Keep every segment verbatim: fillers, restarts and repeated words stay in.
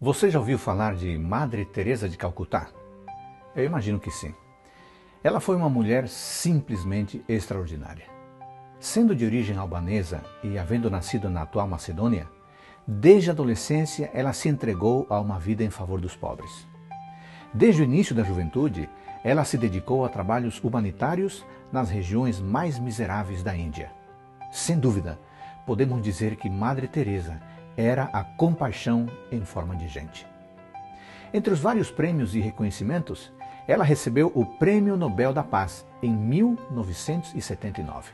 Você já ouviu falar de Madre Teresa de Calcutá? Eu imagino que sim. Ela foi uma mulher simplesmente extraordinária. Sendo de origem albanesa e havendo nascido na atual Macedônia, desde a adolescência ela se entregou a uma vida em favor dos pobres. Desde o início da juventude, ela se dedicou a trabalhos humanitários nas regiões mais miseráveis da Índia. Sem dúvida, podemos dizer que Madre Teresa era a compaixão em forma de gente. Entre os vários prêmios e reconhecimentos, ela recebeu o Prêmio Nobel da Paz em mil novecentos e setenta e nove.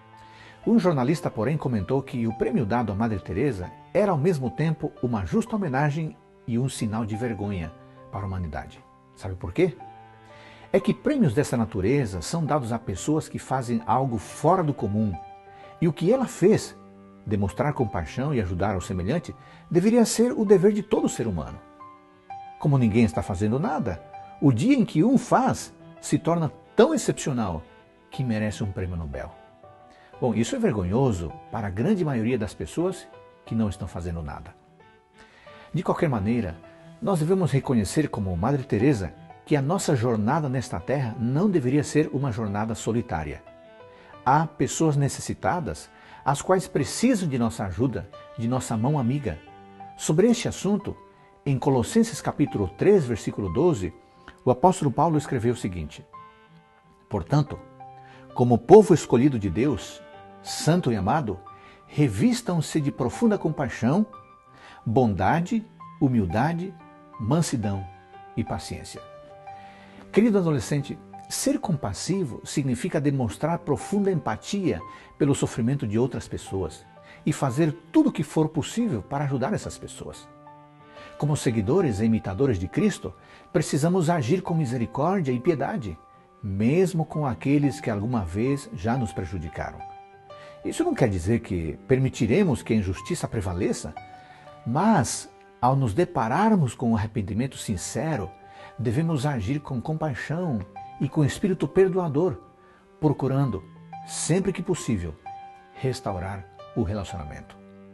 Um jornalista, porém, comentou que o prêmio dado a Madre Teresa era ao mesmo tempo uma justa homenagem e um sinal de vergonha para a humanidade. Sabe por quê? É que prêmios dessa natureza são dados a pessoas que fazem algo fora do comum. E o que ela fez, demonstrar compaixão e ajudar ao semelhante, deveria ser o dever de todo ser humano. Como ninguém está fazendo nada, o dia em que um faz se torna tão excepcional que merece um prêmio Nobel. Bom, isso é vergonhoso para a grande maioria das pessoas que não estão fazendo nada. De qualquer maneira, nós devemos reconhecer como Madre Teresa que a nossa jornada nesta terra não deveria ser uma jornada solitária. Há pessoas necessitadas, as quais precisam de nossa ajuda, de nossa mão amiga. Sobre este assunto, em Colossenses capítulo três, versículo doze, o apóstolo Paulo escreveu o seguinte: Portanto, como povo escolhido de Deus, santo e amado, revistam-se de profunda compaixão, bondade, humildade, mansidão e paciência. Querido adolescente, ser compassivo significa demonstrar profunda empatia pelo sofrimento de outras pessoas e fazer tudo o que for possível para ajudar essas pessoas. Como seguidores e imitadores de Cristo, precisamos agir com misericórdia e piedade, mesmo com aqueles que alguma vez já nos prejudicaram. Isso não quer dizer que permitiremos que a injustiça prevaleça, mas, ao nos depararmos com um arrependimento sincero, devemos agir com compaixão e com espírito perdoador, procurando, sempre que possível, restaurar o relacionamento.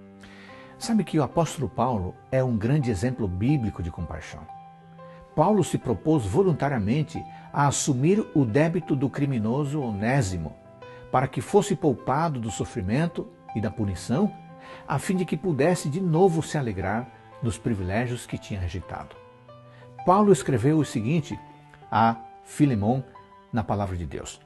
Sabe que o apóstolo Paulo é um grande exemplo bíblico de compaixão. Paulo se propôs voluntariamente a assumir o débito do criminoso Onésimo, para que fosse poupado do sofrimento e da punição, a fim de que pudesse de novo se alegrar dos privilégios que tinha rejeitado. Paulo escreveu o seguinte a Filemon na palavra de Deus: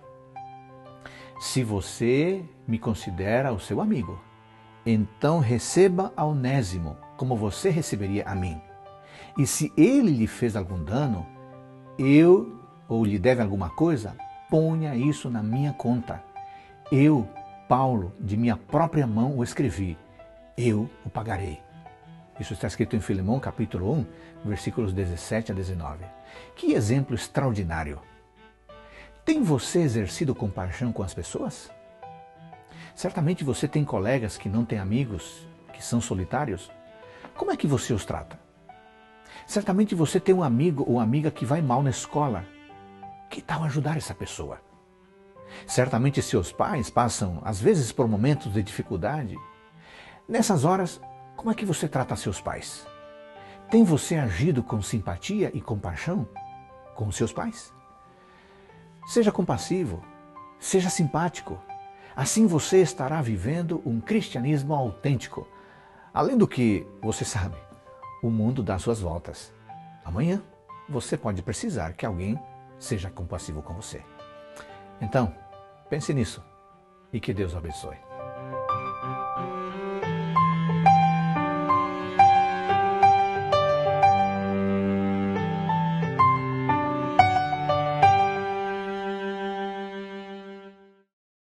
Se você me considera o seu amigo, então receba a Onésimo como você receberia a mim. E se ele lhe fez algum dano, eu ou lhe deve alguma coisa, ponha isso na minha conta. Eu, Paulo, de minha própria mão o escrevi, eu o pagarei. Isso está escrito em Filemão, capítulo um, versículos dezessete a dezenove. Que exemplo extraordinário! Tem você exercido compaixão com as pessoas? Certamente você tem colegas que não têm amigos, que são solitários. Como é que você os trata? Certamente você tem um amigo ou amiga que vai mal na escola. Que tal ajudar essa pessoa? Certamente seus pais passam, às vezes, por momentos de dificuldade. Nessas horas, como é que você trata seus pais? Tem você agido com simpatia e compaixão com seus pais? Seja compassivo, seja simpático. Assim você estará vivendo um cristianismo autêntico. Além do que, você sabe, o mundo dá suas voltas. Amanhã você pode precisar que alguém seja compassivo com você. Então, pense nisso e que Deus o abençoe.